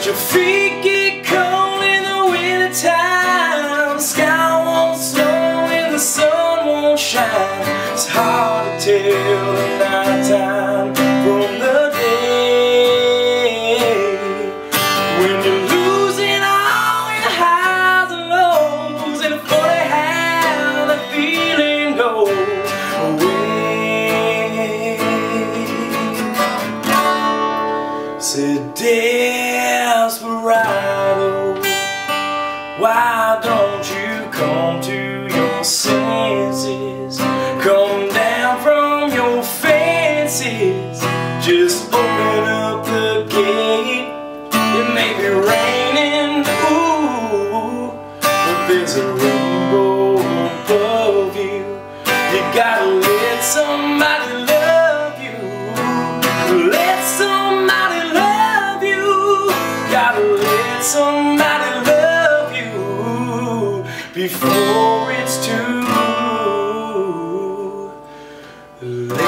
your feet get cold in the winter time. The sky won't snow and the sun won't shine. It's hard to tell the night time from the day. When you're losing all your highs and lows, and it's funny how the feeling goes away. Said Desperado, why don't you come to your senses? Come down from your fences. Just open up the gate. It may be raining, ooh, but there's a rainbow above you. You gotta let somebody love you. Let somebody love you. Gotta let somebody love you before it's too late.